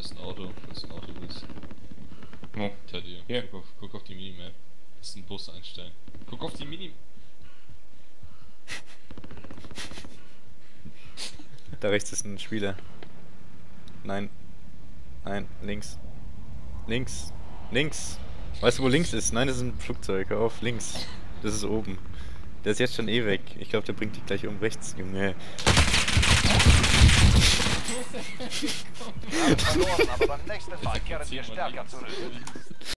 Das ist ein Auto, falls du ein Auto willst. Oh. Hinter dir. Hier. Guck auf die Minimap. Das ist ein Bus einstellen. Guck auf die Minimap. Da rechts ist ein Spieler. Nein. Nein, links. Links. Links. Weißt du, wo links ist? Nein, das ist ein Flugzeug. Hör auf, links. Das ist oben. Der ist jetzt schon eh weg. Ich glaube, der bringt dich gleich um rechts, Junge. Wir haben verloren, aber beim nächsten Mal kehren wir stärker zurück.